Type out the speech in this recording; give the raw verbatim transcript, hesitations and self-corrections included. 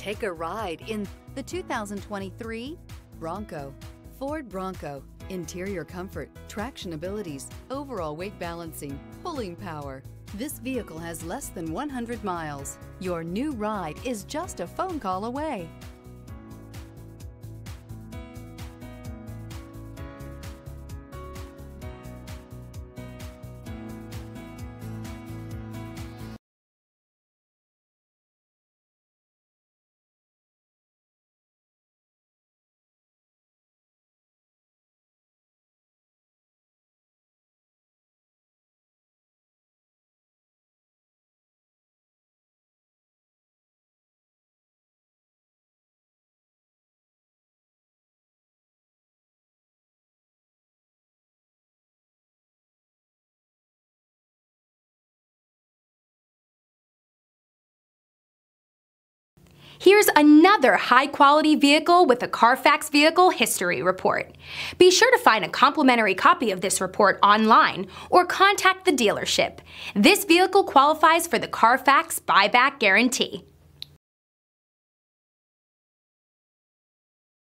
Take a ride in the two thousand twenty-three Bronco. Ford Bronco. Interior comfort, traction abilities, overall weight balancing, pulling power. This vehicle has less than one hundred miles. Your new ride is just a phone call away. Here's another high-quality vehicle with a Carfax Vehicle History Report. Be sure to find a complimentary copy of this report online or contact the dealership. This vehicle qualifies for the Carfax Buyback Guarantee.